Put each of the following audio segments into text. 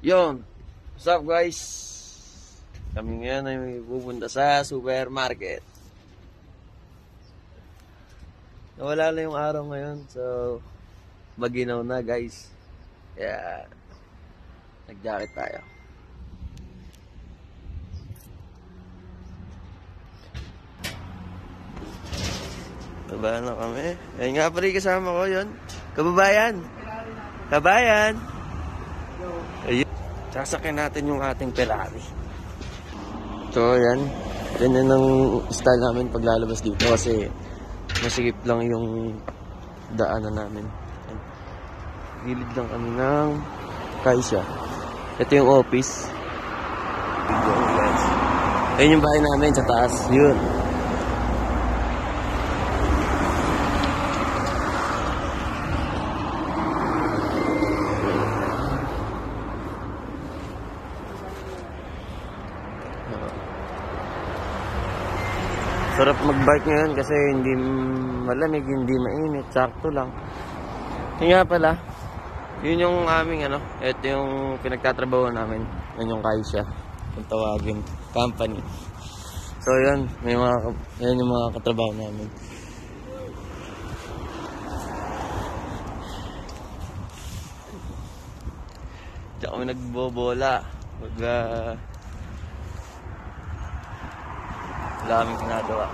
Yon, what's up guys? Kami ngayon ay pupunta sa supermarket. Nawala na yung araw ngayon, so maginaw na guys. Kaya nag-jacket tayo. Baba na kami. Ayun nga pala kasama ko yun. Kababayan! Kabayan! Ayun. Sasakyan natin yung ating Ferrari. So, yan. Ganyan ang style namin paglalabas dito kasi masigip lang yung daanan namin. Gilid lang kami ng Kaisya. Ito yung office. Ayun yung bahay namin sa taas. Yun. Sarap mag-bike ngayon kasi hindi malamig, hindi mainit, sakto lang. Yung nga pala, yun yung aming ito yung pinagtatrabaho namin, yun yung Kaisya, kung tawagin, company. So yun, yun yung mga katrabaho namin. Diyan kami nagbobola, wala kaming ginagawa.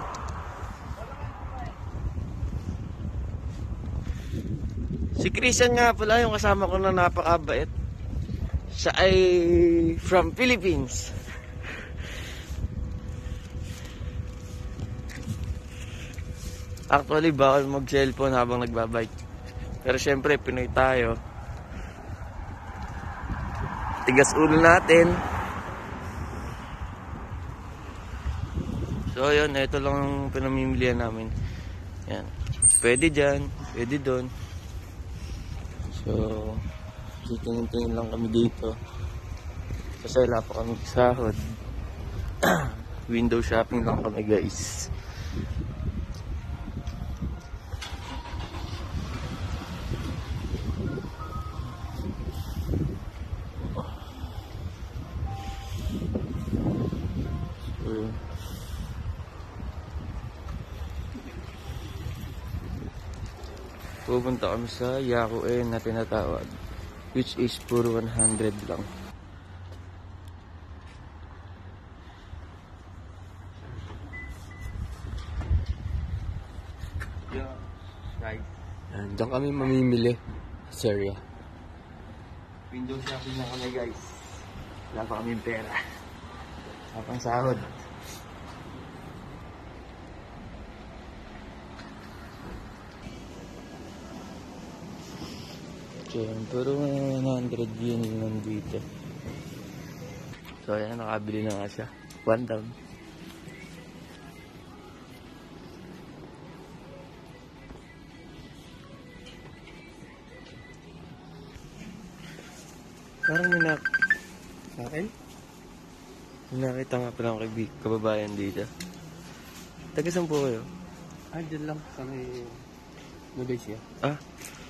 Si Christian nga pala yung kasama ko na napakabait. Siya ay from Philippines. Actually, bawal mag-cellphone habang nagbabike. Pero syempre, Pinoy tayo. Tigas ulo natin. So yun, ito lang ang pinamimilihan namin. Yan. Pwede dyan, pwede doon. So, tingin-tingin lang kami dito. Kasi wala pa kami sahod. Window shopping lang kami guys. Pupunta kami sa Yakuen na tinatawag, which is puro 100 lang. Yeah, guys. Diyan kami mamimili sa area. Window shopping na kami guys. Wala pa kami pera. Wala pang sahod. Pero 100 yun nandito. So ayan, nakabili na nga siya. 1 down. Parang sa akin? Nakita nga pala ang kababayan dito. Taga saan po kayo? Dyan lang sa may Malaysia. Ah?